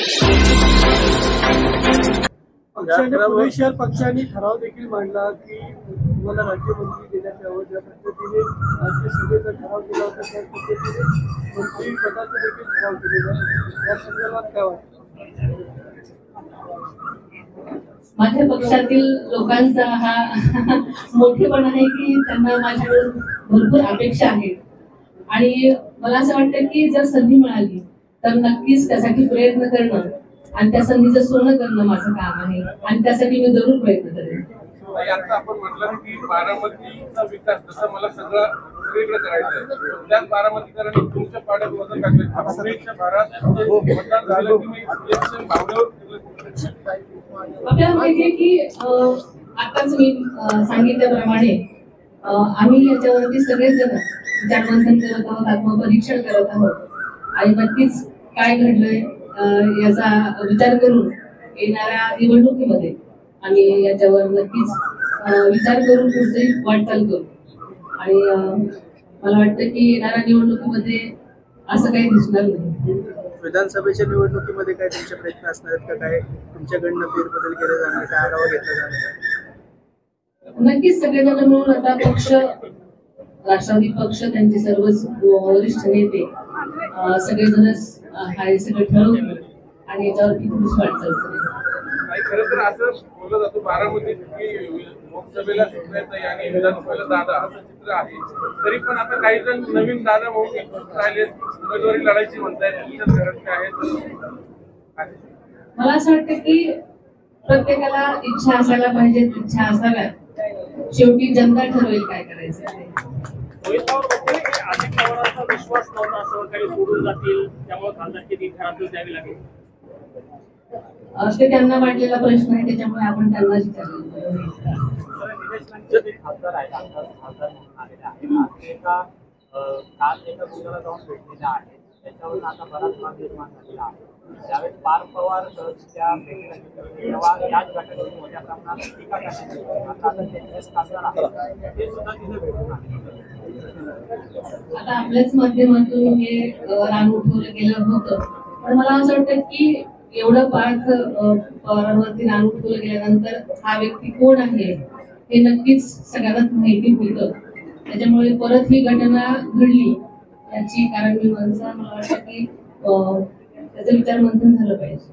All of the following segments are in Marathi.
पुणे शहर पक्षाने ठराव देखील मांडला की तुम्हाला राज्यमंत्री देण्यात यावं, ज्या पद्धतीने राज्यसभेचा ठराव केला होता त्या पद्धतीने मंत्री पदाचा देखील ठराव केलेला आहे, या संदर्भात काय वाटतं? माझ्या पक्षातील लोकांचा हा मोठेपणा आहे की त्यांना माझ्याकडून भरपूर अपेक्षा आहेत आणि मला असं वाटतं की जर संधी मिळाली तर नक्कीच त्यासाठी प्रयत्न करणं आणि त्या संधीचं सोनं करणं माझं काम आहे आणि त्यासाठी मी जरूर प्रयत्न करेन. आता आपण म्हटलं की बारामतीचा विकास जसं मला सगळं वेगळं करायचं आहे, त्याच बारामतीकरांनी तुमच्या पाड्यात वजन टाकले. पुण्याच्या भागात मतदान झालं की इलेक्शन भावनेवर आपल्याला माहितीये की आताच मी सांगितल्याप्रमाणे आम्ही याच्यावरती सगळेच जण विचारमंथन करत आहोत, आत्मपरीक्षण करत आहोत आणि नक्कीच काय घडलंय याचा विचार करून येणाऱ्या निवडणुकीमध्ये आम्ही याच्यावर नक्कीच विचार करून पुढची वाटचाल करू आणि मला वाटतं की येणाऱ्या निवडणुकीमध्ये असं काही दिसणार नाही. विधानसभेच्या निवडणुकीमध्ये काय तुमचे प्रयत्न असणार आहेत का? काय तुमच्याकडनं फेरबदल केले जाणार, काय आढावा घेतला जाणार? नक्कीच सगळेजण मिळून आता पक्ष, राष्ट्रवादी पक्ष, त्यांचे सर्वच वरिष्ठ नेते सगळेजणच हे सगळं ठरवून आणि याच्यावरती पुढची वाटचाल करेल. खरं तर असं बोललं जातं बारामतीत की लोकसभेला सुप्रियाताई आणि विधानसभेला दादा असं चित्र आहे, तरी पण आता काही जण नवीन दादा म्हणून राहिले उमेदवारी लढायची म्हणतायत. तुमच्याच घरात काय आहे? मला असं वाटतं की प्रत्येकाला इच्छा असायला पाहिजे, इच्छा असाव्या, शेवटी जनता ठरवेल काय करायचं. अजित पवारांचा विश्वास नव्हता असं काही सोडून जातील, त्यामुळे खासदारकी ती घरातच द्यावी लागेल. ते त्यांना वाटलेला प्रश्न आहे, त्याच्यामुळे आपण त्यांना विचारलं. खासदार आहेत, खासदार म्हणून आलेले आहेत, काल एका मुलाला जाऊन भेटलेला आहे, त्याच्यावर आता बराच वाद निर्माण झालेला आहे. त्यावेळेस पार्थ पवार त्या भेटीला तेव्हा याच गटाकडून मोठ्या प्रमाणात टीका करण्यात आली. आता ते खासदार आहेत ते सुद्धा तिथे भेटून आले. आता आपल्याच माध्यमातून हे रान उठवलं गेलं होतं, पण मला असं वाटतं की एवढं पार्थ पवारांवरती रान उठवलं गेल्यानंतर हा व्यक्ती कोण आहे हे नक्कीच सगळ्यांनाच माहिती होतं. त्याच्यामुळे परत ही घटना घडली याची कारण मी मला वाटतं की त्याचं विचार मंथन झालं पाहिजे.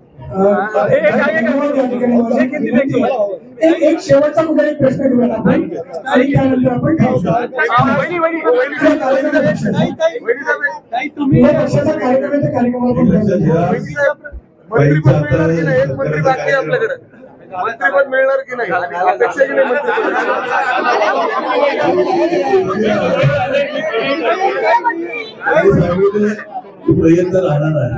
एक शेवटचा मुद्दा, एक प्रश्न घेऊया आपण आणि त्यानंतर आपण पक्षाचा कार्यक्रमाच्या कार्यक्रमाला मंत्रीपद मिळणार की नाही, एक मंत्री बाकी आहे आपल्याकडे, मंत्रीपद मिळणार की नाही अपेक्षा की नाही प्रयत्न राहणार आहे.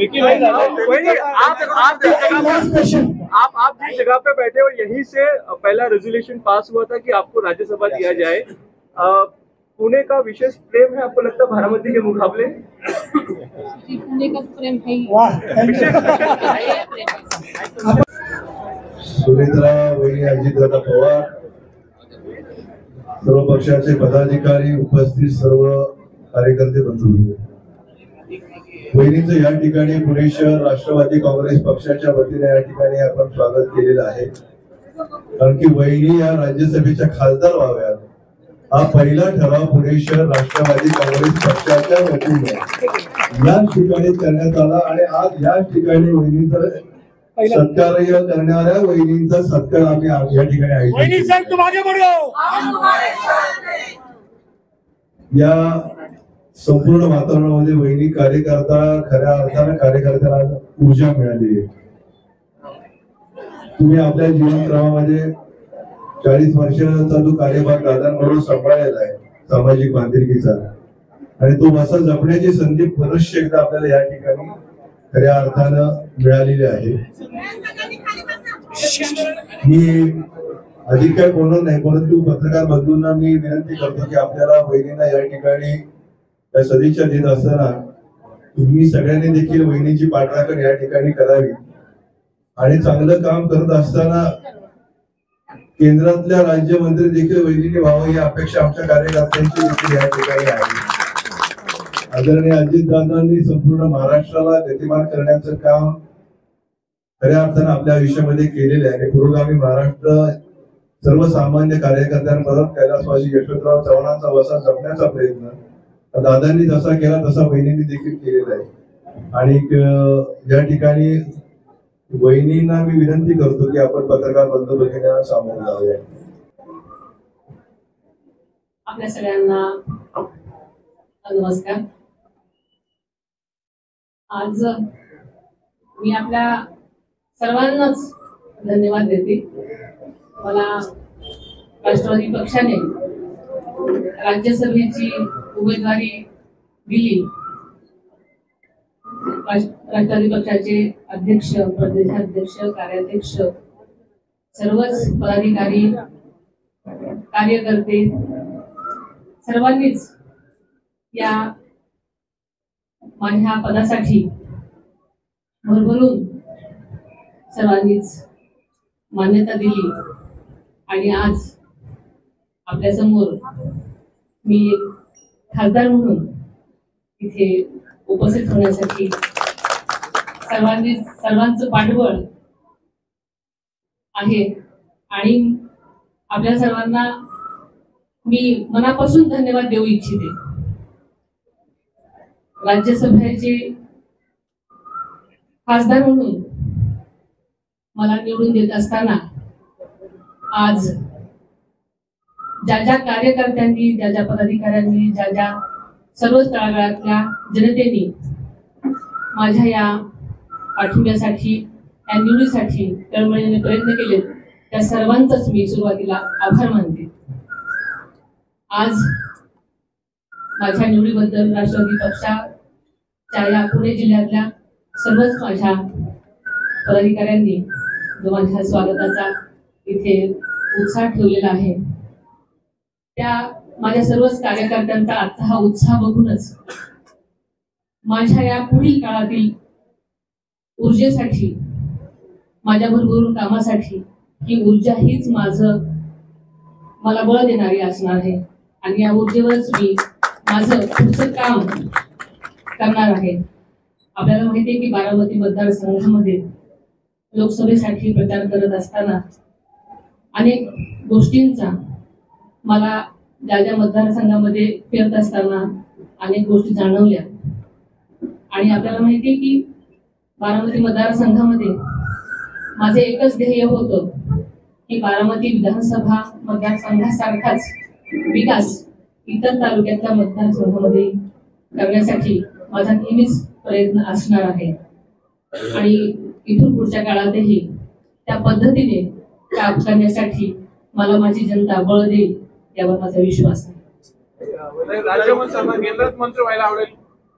आप जिस जगह पे बैठे हो यहीं से पहला रेजोल्यूशन पास हुआ था कि आपको राज्यसभा दिया जाए. पुणे का विशेष प्रेम है आपको लगता है बारामती के मुकाबले? पुणे का प्रेम है. सुनेत्रा वहिनी, अजितदादा पवार, सर्व पक्षाचे पदाधिकारी, उपस्थित सर्व कार्यकर्ते बंधू, वहिनीचं या ठिकाणी पुणे शहर राष्ट्रवादी काँग्रेस पक्षाच्या वतीने या ठिकाणी आपण स्वागत केलेलं आहे. कारण की वहिनी या राज्यसभेच्या खासदार व्हाव्यात हा पहिला ठराव पुणे शहर राष्ट्रवादी काँग्रेस पक्षाच्या वतीने याच ठिकाणी करण्यात आला आणि आज याच ठिकाणी वहिनीचा सत्कार्य करणाऱ्या वहिनींचा सत्कार आम्ही या ठिकाणी आयोजित. या संपूर्ण वातावरणामध्ये वहिनी कार्यकर्ता, खऱ्या अर्थानं कार्यकर्त्याला ऊर्जा मिळाली आहे. तुम्ही आपल्या जीवनक्रमामध्ये 40 वर्षाचा जो कार्यभाग दादांबरोबर सांभाळलेला आहे सामाजिक बांधिलकीचा, आणि तो असा जपण्याची संधी बरेचशे एकदा आपल्याला या ठिकाणी खऱ्या अर्थानं मिळालेली आहे. मी अधिक काय बोलणार नाही, परंतु पत्रकार बंधूंना मी विनंती करतो की आपल्याला वहिनींना या ठिकाणी सदिच्छा देत असताना तुम्ही सगळ्यांनी देखील वहिनीची पाठराखण या ठिकाणी करावी आणि चांगलं काम करत असताना केंद्रातल्या राज्यमंत्री देखील वहिनीने व्हावं ही अपेक्षा आमच्या कार्यकर्त्यांची देखील या ठिकाणी आहे. आदरणीय अजितदादांनी संपूर्ण महाराष्ट्राला गतिमान करण्याचं काम खऱ्या अर्थानं आपल्या आयुष्यामध्ये केलेले आहे आणि पुरोगामी महाराष्ट्र सर्वसामान्य कार्यकर्त्यांपर्यंत कैलासवासी यशवंतराव चव्हाणांचा वसा जपण्याचा प्रयत्न दादांनी जसा केला तसा वहिनींनी देखील केलेला आहे. आणि या ठिकाणी वहिनींना मी विनंती करतो की आपण पत्रकार बंधू भगिनींना सामोरं जाऊया. आपल्या सगळ्यांना नमस्कार. आज मी आपल्या सर्वांनाच धन्यवाद देते. मला राष्ट्रवादी पक्षाने राज्यसभेची उमेदवारी दिली. राष्ट्रवादी पक्षाचे अध्यक्ष, प्रदेशाध्यक्ष, कार्याध्यक्ष, सर्वच पदाधिकारी, कार्यकर्ते सर्वांनीच या माझ्या पदासाठी भरभरून सर्वांनीच मान्यता दिली आणि आज आपल्या समोर मी एक खासदार म्हणून इथे उपस्थित होण्यासाठी सर्वांचं पाठबळ आहे. आणि आपल्या सर्वांना मी मनापासून धन्यवाद देऊ इच्छिते. राज्यसभेचे खासदार म्हणून मला निवडून देत असताना आज ज्या कार्यकर्त्यांनी, ज्या पदाधिकाऱ्यांनी, ज्या सर्वच तळागाळातल्या जनतेने माझ्या या पाठिंब्यासाठी, या निवडीसाठी तळमळीने प्रयत्न केले, त्या सर्वांचाच मी सुरुवातीला आभार मानते. आज माझ्या निवडीबद्दल राष्ट्रवादी पक्षाच्या या पुणे जिल्ह्यातल्या सर्वच माझ्या पदाधिकाऱ्यांनी जो माझ्या स्वागताचा इथे उत्साह ठेवलेला आहे, त्या माझ्या सर्वच कार्यकर्त्यांचा आजचा हा उत्साह बघूनच माझ्या या पुढील काळातील ऊर्जेसाठी, माझ्या भरभरून कामासाठी ही ऊर्जा हीच मला बळ देणारी असणार आहे. आणि या ऊर्जेवरच मी माझं पुढचं काम करणार आहे. आपल्याला माहिती आहे की बारामती मतदारसंघामध्ये लोकसभेसाठी प्रचार करत असताना अनेक गोष्टींचा मला ज्या मतदारसंघामध्ये फिरत असताना अनेक गोष्टी जाणवल्या. आणि आपल्याला माहिती आहे की बारामती मतदारसंघामध्ये माझे एकच ध्येय होतं की बारामती विधानसभा मतदारसंघासारखाच विकास इतर तालुक्यातल्या मतदारसंघामध्ये करण्यासाठी माझा नेहमीच प्रयत्न असणार आहे. आणि इथून पुढच्या काळातही त्या पद्धतीने काम करण्यासाठी मला माझी जनता बळ देईल यावर माझा विश्वास आहे. राज्यमंत्री केंद्रात मंत्री व्हायला आवडेल?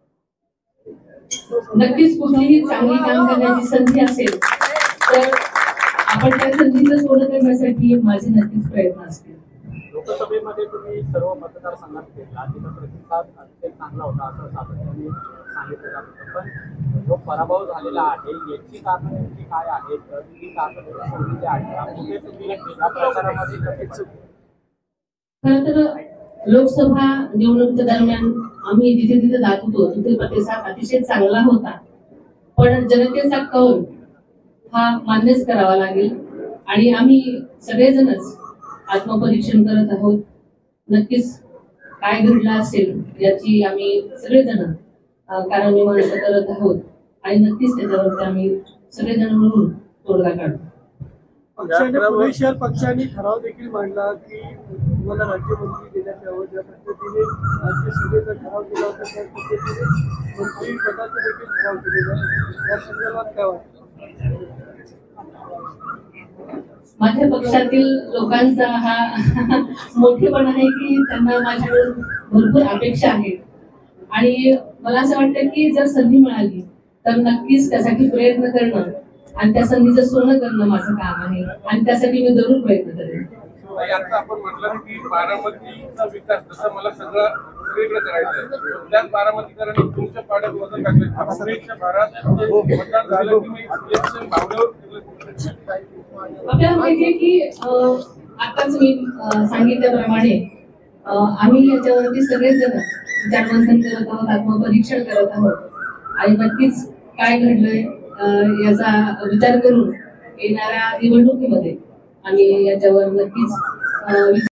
नक्कीच कुठलीही चांगली काम करण्याची संधी असेल तर आपण त्या संधीचं सोनं करण्यासाठी माझे नक्कीच प्रयत्न असतील. लोकसभेमध्ये तुम्ही सर्व मतदारसंघात घेतला, तिथं प्रतिसाद अतिशय चांगला होता असं सातत्याने सांगितलं जात होतं. पण जो पराभव झालेला आहे याची कारणं नेमकी काय आहेत? ती कारणं शोधली आहेत. कुठे तुम्ही या प्रचारामध्ये कसे? खरं तर लोकसभा निवडणुकीच्या दरम्यान आम्ही जिथे जिथे जात होतो तिथे प्रतिसाद अतिशय चांगला होता. पण जनतेचा कौल हा मान्यच करावा लागेल आणि आम्ही सगळेजणच आत्मपरीक्षण करत आहोत. नक्कीच काय घडलं असेल याची आम्ही सगळेजण कारणमीमांसा करत आहोत आणि नक्कीच त्याच्यावरती आम्ही सगळेजण मिळून तोडगा काढतो. पक्षाने पुणे शहर पक्षाने ठराव देखील मांडला की तुम्हाला राज्यमंत्री देण्यात यावं. ज्या पद्धतीने राज्यसभेचा ठराव केला होता त्या पद्धतीने मंत्री पदाचा देखील ठराव केलेला आहे. या संदर्भात काय वाटतं? माझ्या पक्षातील लोकांचा हा मोठेपणा आहे की त्यांना माझ्याकडून भरपूर अपेक्षा आहेत आणि मला असं वाटतं की जर संधी मिळाली तर नक्कीच त्यासाठी प्रयत्न करणं आणि त्या संधीचं सोनं करणं माझं काम आहे आणि त्यासाठी मी जरूर प्रयत्न करेन. आता आपण म्हटलं की बारामतीचा विकास जसं मला सगळीकडे करायचं आहे, त्याच बारामतीकरांनी तुमच्या पाड्यात वजन टाकलं. पुण्याच्या भागात मतदान झालं की मी इलेक्शन भावनेवर आपल्याला माहितीये की आताच मी सांगितल्याप्रमाणे आम्ही याच्यावरती सगळेच जण विचारमंथन करत आहोत, आत्मपरीक्षण करत आहोत आणि नक्कीच काय घडलंय याचा विचार करून येणाऱ्या निवडणुकीमध्ये आम्ही याच्यावर नक्कीच